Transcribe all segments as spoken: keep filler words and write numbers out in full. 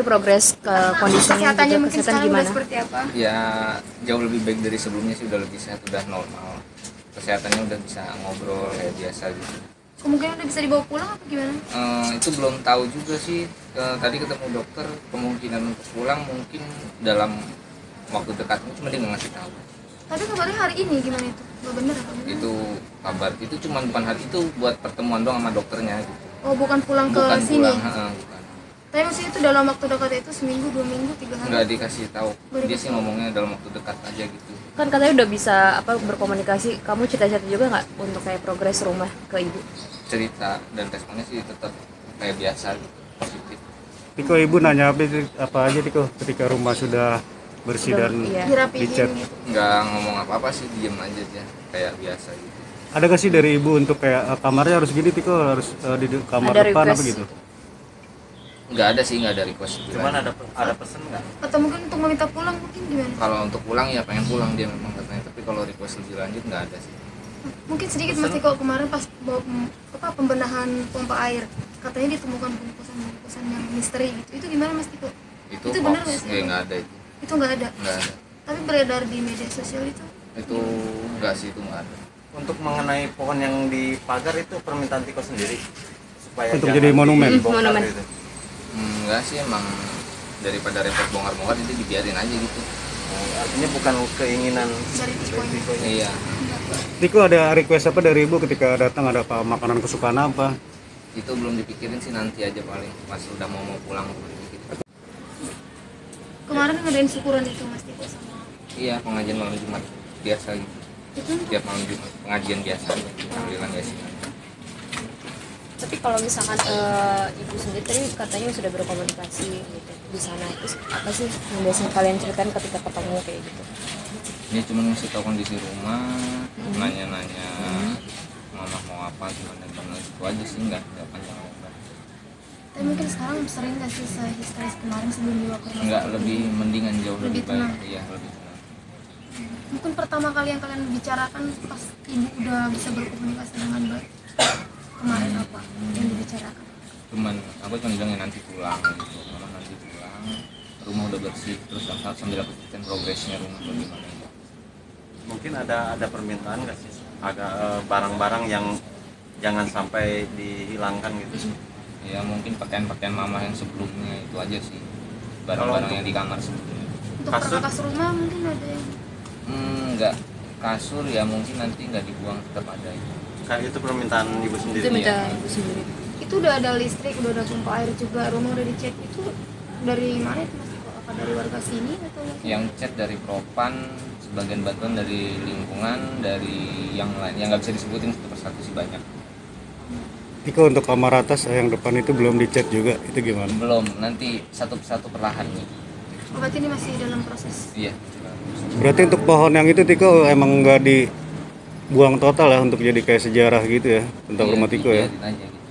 progres ke kondisinya kesehatannya juga, mungkin kesehatan sekarang gimana? udah seperti apa? Ya jauh lebih baik dari sebelumnya sih, udah lebih sehat, udah normal. Kesehatannya udah bisa ngobrol kayak biasa gitu. Kemungkinan udah bisa dibawa pulang apa gimana? Eh, itu belum tahu juga sih. Eh, tadi ketemu dokter, kemungkinan untuk pulang mungkin dalam waktu dekat, cuma dia nggak ngasih tahu. Tapi kabarnya hari ini gimana itu? Gak bener apa gimana? Itu kabar itu cuma bukan hari itu, buat pertemuan doang sama dokternya gitu. Oh bukan pulang ke Bukan sini? pulang, heeh, bukan. Tapi maksudnya itu dalam waktu dekat itu seminggu, dua minggu, tiga hari? Nggak dikasih tahu. Nggak Dia dikasih sih ngomongnya dalam waktu dekat aja gitu. Kan katanya udah bisa apa berkomunikasi, kamu cerita-cerita juga nggak untuk kayak progres rumah ke ibu? Cerita dan responnya sih tetap kayak biasa gitu, positif. Tiko, ibu nanya apa, apa aja Tiko ketika rumah sudah bersih Udah, dan iya. Dirapihin dicat? gitu. Nggak ngomong apa-apa sih, diem aja dia kayak biasa gitu. Ada gak sih dari ibu untuk kayak eh, kamarnya harus gini Tiko, harus eh, di de- kamar Ada depan apa request? gitu? Nggak ada sih, nggak ada request. Cuman ada ada pesen nggak? Atau mungkin untuk meminta pulang mungkin gimana? Kalau untuk pulang ya pengen pulang dia memang katanya, tapi kalau request lebih lanjut nggak ada sih. Mungkin sedikit Mas Tiko, kemarin pas bawa pem- apa pembenahan pompa air katanya ditemukan bungkusan-bungkusan yang misteri gitu. Itu gimana Mas Tiko? Itu, Itu benar hoax, nggak sih? ya nggak ada itu, Itu nggak ada. nggak ada. Tapi beredar di media sosial itu. Itu nggak sih, itu nggak ada. Untuk mengenai pohon yang di pagar itu permintaan Tiko sendiri supaya Untuk jangan jadi monumen. dibongkar Monumen. gitu. Hmm, nggak sih, emang daripada repot bongkar-bongkar itu dibiarin aja gitu. Oh, artinya bukan keinginan Dari Tiko ini. Tikonya. Iya, Tiko, ada request apa dari ibu ketika datang, ada apa makanan kesukaan apa? itu belum dipikirin sih, nanti aja paling pas udah mau mau pulang baru dipikirin. Kemarin ngadain syukuran itu Mas Tiko sama. Iya, pengajian malam Jumat biasa gitu. Itu Tiap malam Jumat pengajian biasa aja, tahlilan ya sih. Tapi kalau misalkan eh, ibu sendiri tadi katanya sudah berkomunikasi gitu di sana, terus apa sih yang biasanya kalian ceritain ketika ketemu kayak gitu? Dia cuma ngasih tahu kondisi rumah, nanya-nanya mama mau apa, gimana gimana, itu aja sih, nggak nggak panjang lebar. tapi mungkin sekarang sering nggak sih sehisteris kemarin sebelum dibawa ke rumah Nggak, sakit? lebih mendingan, jauh lebih, Lebih tenang. baik. Iya, lebih tenang. Mungkin pertama kali yang kalian bicarakan pas ibu udah bisa berkomunikasi dengan baik. Kemarin apa yang dibicarakan? Cuman aku cuma bilangnya nanti pulang gitu, mama nanti pulang, rumah udah bersih, terus sambil aku ceritain progresnya rumah bagaimana gitu. Mungkin ada ada permintaan nggak sih agak eh, barang-barang yang jangan sampai dihilangkan gitu. Ya mungkin pakaian-pakaian mama yang sebelumnya itu aja sih, barang-barang yang di kamar sebelumnya. Untuk Kasur? perkakas rumah mungkin ada yang Hmm, nggak, kasur ya mungkin nanti nggak dibuang, tetap ada itu. Kayak itu permintaan ibu sendiri. Itu minta Iya. ibu sendiri. itu udah ada listrik, udah ada pompa air juga, rumah udah dicek. Itu dari mana itu Mas Tiko? Apa dari warga sini atau Yang chat dari Propan, sebagian bantuan dari lingkungan, dari yang lain yang nggak bisa disebutin satu persatu sih, banyak. Tiko, untuk kamar atas yang depan itu belum dicat juga, itu gimana? Belum, nanti satu persatu perlahan nih. Oh, berarti ini masih dalam proses. Iya. Berarti untuk pohon yang itu Tiko emang nggak dibuang total ya, untuk jadi kayak sejarah gitu ya tentang Iya, rumah Tiko ya? dibiarin aja gitu.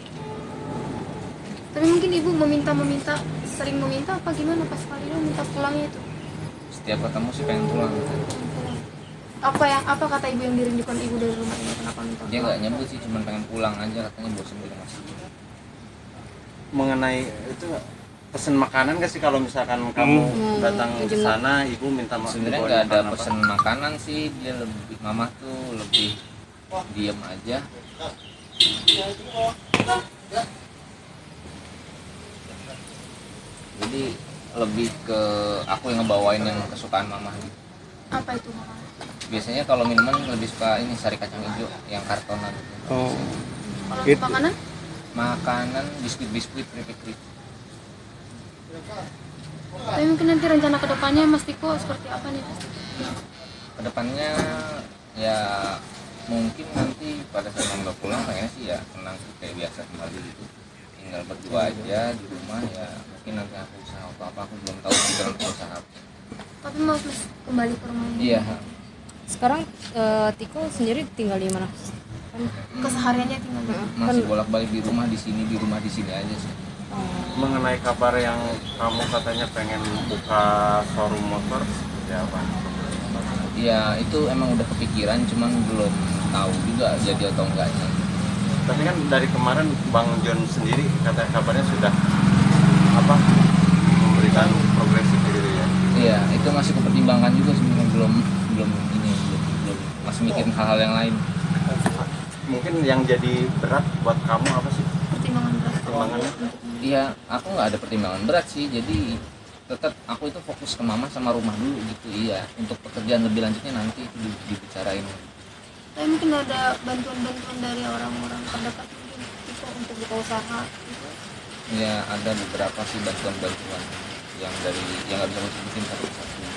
Tapi mungkin ibu meminta-meminta, sering meminta apa gimana pas kali itu minta pulangnya itu? Setiap ketemu sih pengen pulang gitu. Pulang. Apa yang apa kata ibu yang dirindukan ibu dari rumah ini? Kenapa minta Dia pulang? nggak nyebut sih, cuma pengen pulang aja, katanya bosan di rumah sini. Mengenai itu pesen makanan nggak sih kalau misalkan kamu Hmm, datang ke jenguk. sana ibu minta ma- Sebenarnya dibawain nggak ada makanan apa? pesen makanan sih, dia lebih, mama tuh lebih diem aja. Jadi lebih ke aku yang ngebawain yang kesukaan mama gitu. Apa itu makanan? Biasanya kalau minuman lebih suka ini sari kacang hijau yang kartonan. Oh, Kalau It- untuk makanan? Makanan biskuit-biskuit keripik-keripik. Tapi mungkin nanti rencana kedepannya Mas Tiko seperti apa nih Mas? Kedepannya ya mungkin nanti pada saat mama pulang pengennya sih ya tenang sih, kayak biasa kembali gitu, tinggal berdua aja di rumah. Ya mungkin nanti aku usaha apa apa, aku belum tahu sih dalam usaha apa. Tapi mau Mas kembali ke rumah ini? Iya, Sekarang eh, Tiko sendiri tinggal di mana? Kan Kesehariannya tinggal di Heeh. masih bolak balik di rumah di sini di rumah di sini aja sih. Mengenai kabar yang kamu katanya pengen buka showroom motor seperti apa? Ya itu emang udah kepikiran, cuman belum tahu juga jadi atau enggaknya. Tapi kan dari kemarin Bang John sendiri katanya kabarnya sudah apa dan progresif gitu ya. Iya, itu masih kepertimbangkan juga sebenarnya, belum belum ini belum, belum masih mikirin hal-hal yang lain. Mungkin yang jadi berat buat kamu apa sih pertimbangan berat pertimbangannya? Iya, aku nggak ada pertimbangan berat sih, jadi tetap aku itu fokus ke mama sama rumah dulu gitu. Iya, untuk pekerjaan lebih lanjutnya nanti itu di- dibicarain. tapi mungkin ada bantuan-bantuan dari orang-orang terdekat mungkin itu untuk buka usaha gitu. Ya ada beberapa sih bantuan-bantuan yang dari yang nggak bisa aku sebutin satu-satu.